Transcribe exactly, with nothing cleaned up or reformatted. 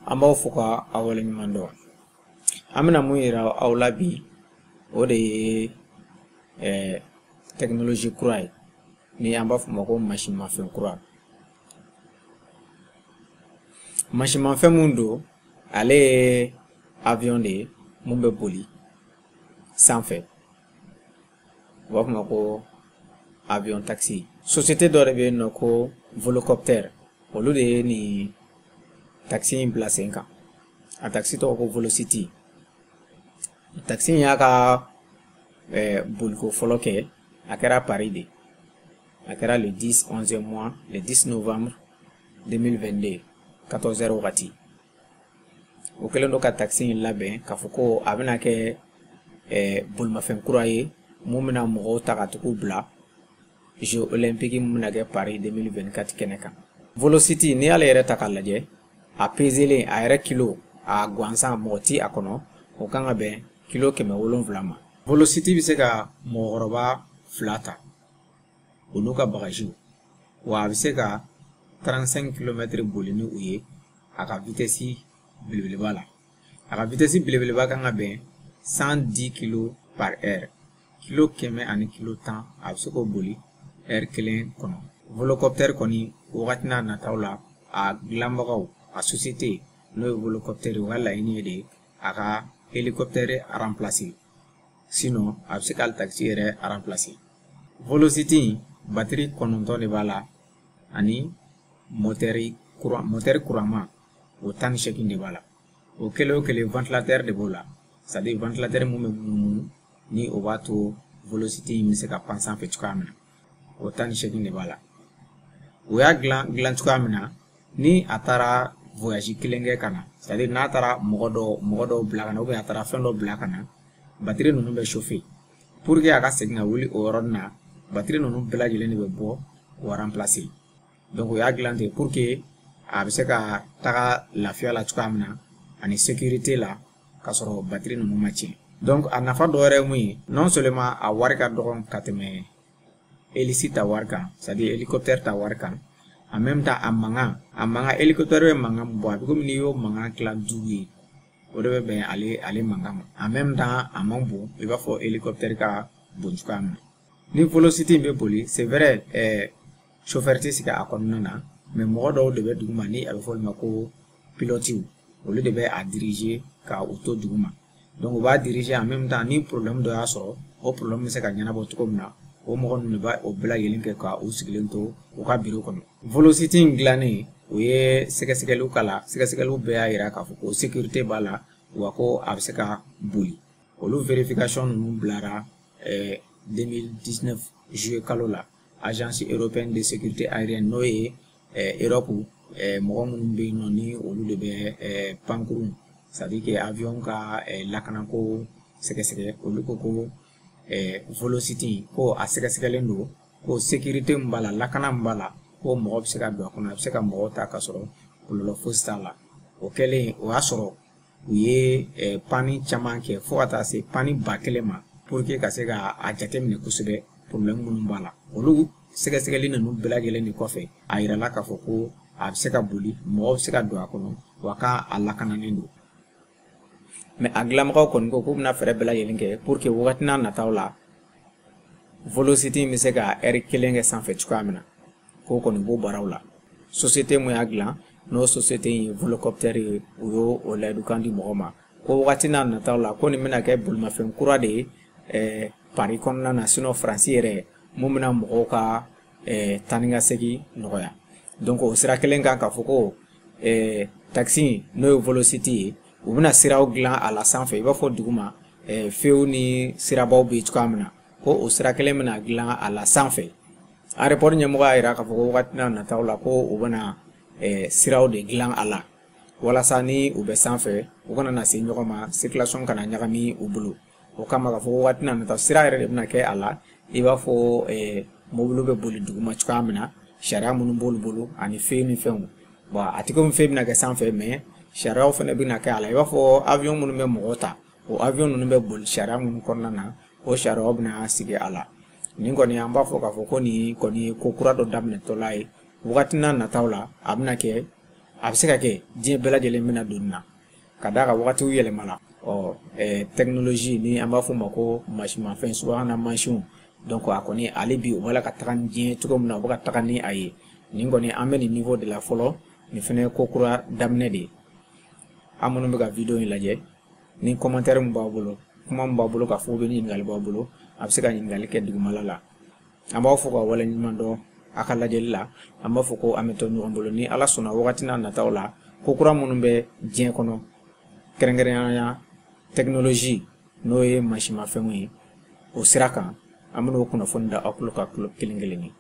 an b'aw fo ka aw waleɲuman dɔn. An bɛna mun yira aw la bi o de ye eh, technologie kura ye ni an b'a fɔ ma ko masinmafɛn kura. Masinmafɛn mun don ale ye avion de ye mun bɛ boli sanfɛ. U b'a fɔ ma ko avion taxi. Société dɔ de bɛ yen nɔ ko Volocopter. Olu de ye ni taxi in bila sen kan. A taxi tɔgɔ ko Velocity. Taxi in y'a ka eh, boliko fɔlɔ kɛ a kɛra Paris de. A kɛra le dix onzième mois le dix novembre deux mille vingt-deux quatorze heures wagati. O kɛlen don ka taxi in labɛn k'a fɔ ko a bɛna kɛ eh, bolimafɛn kura ye mun bɛna mɔgɔw ta ka tugu bila Jeux olympiques mun bɛna kɛ Paris deux mille vingt-quatre kɛnɛ kan. Velocity ni y'ale yɛrɛ ta k'a lajɛ a peselen a yɛrɛ kilo a gansan mɔgɔ ti a kɔnɔ o kan ka bɛn kilo kɛmɛ wolonwula ma. Velocity bɛ se ka mɔgɔkɔrɔba fila ta olu ka bagajiw wa a bɛ se ka trente-cinq kilomètres boli ni u ye a ka vitesse belebeleba la. A ka vitesse belebeleba kan ka bɛn cent dix kilos par heure. Kilo kɛmɛ ani kilo tan a bɛ se k'o boli heure kelen kɔnɔ. Volocopter kɔni wagati n'a nataw la a dilanbagaw a société n'o ye Volocopter o ka laɲini ye de a ka hélicoptère remplacer sinon a bɛ se ka taxi yɛrɛ remplacer. Velocity batterie kɔnɔntɔn de b'a la ani moteur courant moteur courant o tan ni seegin de b'a la. O kelen o kelen ventilateur de b'o la. C'est à dire ventilateur mun bɛ munumunu ni o b'a to Velocity in bɛ se ka pan sanfɛ cogoya min na o tan ni seegin de b'a la. O y'a dilan dilan cogoya min na ni a taara voyage kelen kɛ ka na c'est à dire n'a taara mɔgɔ dɔ mɔgɔ dɔw bila ka na ou bien a taara fɛn dɔ bila ka na batterie ninnu bɛ chauffer pour que a ka segin ka wuli o yɔrɔnin na batterie ninnu bɛɛ lajɛlen de bɛ bɔ o remplacer. Donc o y'a dilan ten pour que a bɛ se ka taga lafiya la cogoya min na ani sécurité la ka sɔrɔ batterie ninnu ma tiɲɛ. Donc a nafa dɔ wɛrɛ ye mun ye non seulement a wari ka dɔgɔ ka tɛmɛ hélice ta wari kan c'est à dire hélicoptère ta wari kan en même temps a mankan a mankan hélicoptère bɛ mankan bɔ a bɛ komi n'i y'o mankan tila duuru ye o de bɛ bɛn ale ale mankan ma en même temps a man bon i b'a fɔ hélicoptère ka bon cogoya min na. Ni Velocity bɛ boli c'est vrai eh, chauffeur tɛ sigi a kɔnɔna na mais mɔgɔ dɔw de bɛ duguma ni a bɛ fɔ olu ma ko pilote olu de bɛ a diriger ka u to duguma. Donc u b'a diriger en même temps ni problème dɔ y'a sɔrɔ o problème bɛ se ka ɲɛnabɔ cogo min na o mɔgɔ ninnu de b'a o bɛɛ lajɛlen kɛ ka u sigilen to u ka bureau kɔnɔ. Velocity in dilannen o ye sɛgɛsɛgɛliw k'a la sɛgɛsɛgɛliw bɛɛ y'a yira k'a fɔ ko sécurité b'a la wa ko a bɛ se ka boli. Olu vérification ninnu bilara eh, deux mille dix-neuf juillet kalo la agence européenne de sécurité aérienne n'o ye eh, Europe eh, mɔgɔ minnu bɛ yen nɔ ni olu de bɛ eh, pankurun c'est à dire que avion ka eh, lakanako sɛgɛsɛgɛ olu ko ko eh, Velocity ko a sɛgɛsɛgɛlen don ko sécurité min b'a la lakana min b'a la ko mɔgɔ bɛ se ka don a kɔnɔ a bɛ se ka mɔgɔw ta ka sɔrɔ kɔlɔlɔ fosi t'a la. O kɛlen o y'a sɔrɔ u ye eh, panni caman kɛ fo ka taa se panni ba kelen ma pour que ka se ka a jateminɛ kosɛbɛ problème minnu b'a la. Olu sɛgɛsɛgɛli ninnu bɛɛ lajɛlen de kɔfɛ a yirala k'a fɔ ko a bɛ se ka boli mɔgɔw bɛ se ka don a kɔnɔ wa k'a lakananen don. Mais a dilanbagaw kɔni ko k'u bɛna fɛɛrɛ bɛɛ lajɛlen kɛ pour que wagati n'a nataw la Velocity bɛ se ka heure kelen kɛ sanfɛ cogoya min na k'o kɔni b'o baaraw la. Société mun y'a dilan n'o société in ye Volocopter ye u y'o o layidu kan di mɔgɔ ma ko wagati n'a nataw la ko nin bɛna kɛ bolimafɛn kura de ye eh, Paris kɔnɔna na sinon Faransi yɛrɛ mun bɛna mɔgɔw ka eh, taa ni ka segin nɔgɔya. Donc o sira kelen kan k'a fɔ ko eh, taxi n'o ye Velocity ye u bɛna siraw dilan a la sanfɛ i b'a fɔ duguma eh, few ni sirabaw bɛ cogoya min na ko o sira kelen bɛna dilan a la sanfɛ. Aéroport ɲɛmɔgɔ y'a jira k'a fɔ ko wagati n'a nataw la ko u bɛna eh, siraw de dilan a la walasa ni u bɛ sanfɛ u kana na se ɲɔgɔn ma circulation kana ɲagami u bolo. O kama k'a fɔ ko wagati n'a nataw sira yɛrɛ de bɛna kɛ a la i b'a fɔ eh, mobile bɛ boli duguma cogoya min na sariya minnu b'olu bolo ani fe ni fɛnw. Bon a tɛ komi fe bɛna kɛ sanfɛ mais sariyaw fana bɛna kɛ a la i b'a fɔ avion minnu bɛ mɔgɔw ta o avion ninnu bɛ boli sariya minnu kɔnɔna na o sariyaw bɛna sigi a la. Nin kɔni an b'a fɔ k'a fɔ ko nin kɔni ye ko kura dɔ daminɛtɔla ye wagati n'a nataw la a bɛna kɛ a bɛ se ka kɛ diɲɛ bɛɛ lajɛlen bɛna don nin na ka d'a kan wagatiw yɛlɛma la ɔ ɛɛ technologie ni an b'a fɔ o ma ko mansimafɛn subahana mansinw donc a kɔni ale bi o b'a la ka taga ni diɲɛ cogo min na o bɛ ka taga ni a ye nin kɔni an bɛ nin niveau de la fɔlɔ nin fɛnɛ ye ko kura daminɛ de ye an minnu bɛ ka video in lajɛ ni commentaire min b'a bolo kuma min b'a bolo k'a fɔ ko bɛ ni ɲininkali b'a bolo a bɛ se ka ɲininkali kɛ dugumala la an b'aw fɔ ka wale ɲuman dɔn a ka lajɛli la an b'a fɔ ko an bɛ to ɲɔgɔn bolo ni ala sɔnna wagati n'a nataw la ko kura minnu bɛ diɲɛ kɔnɔ kɛrɛnkɛrɛnnenya technologie n'o ye mansimafɛnw ye o sira kan an bɛn'o kunnafoni da aw tulo ka tulo kelen kelen ye